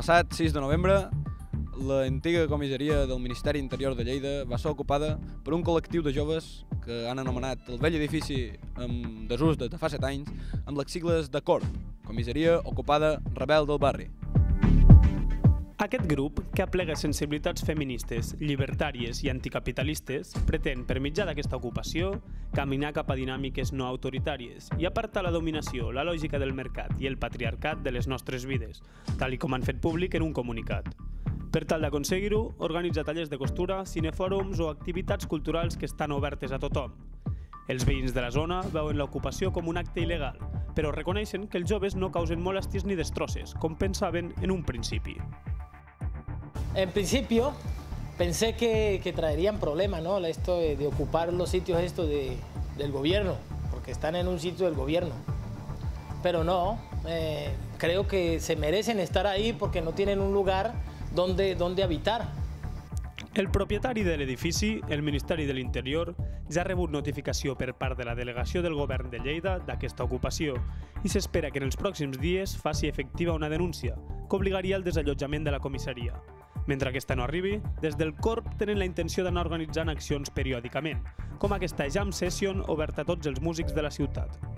passat 6 de novembre, l'antiga comissaria del Ministeri Interior de Lleida va ser ocupada per un col·lectiu de joves que han anomenat el vell edifici en desús de fa 7 anys amb les sigles de CORB, Comissaria Ocupada Rebel del Barri. Aquest grup, que aplega sensibilitats feministes, llibertàries i anticapitalistes, pretén, per mitjà d'aquesta ocupació, caminar cap a dinàmiques no autoritàries i apartar la dominació, la lògica del mercat i el patriarcat de les nostres vides, tal com han fet públic en un comunicat. Per tal d'aconseguir-ho, organitza tallers de costura, cinefòrums o activitats culturals que estan obertes a tothom. Els veïns de la zona veuen l'ocupació com un acte il·legal, però reconeixen que els joves no causen molèsties ni destrosses, com pensaven en un principi. En principio pensé que traerían problemas, ¿no? Esto de ocupar los sitios del gobierno, porque están en un sitio del gobierno. Pero no, creo que se merecen estar ahí porque no tienen un lugar donde habitar. El propietari de l'edifici, el Ministeri de l'Interior, ja ha rebut notificació per part de la delegació del govern de Lleida d'aquesta ocupació i s'espera que en els pròxims dies faci efectiva una denúncia que obligaria al desallotjament de la comissaria. Mentre aquesta no arribi, des del CORB tenen la intenció d'anar organitzant accions periòdicament, com aquesta jam session oberta a tots els músics de la ciutat.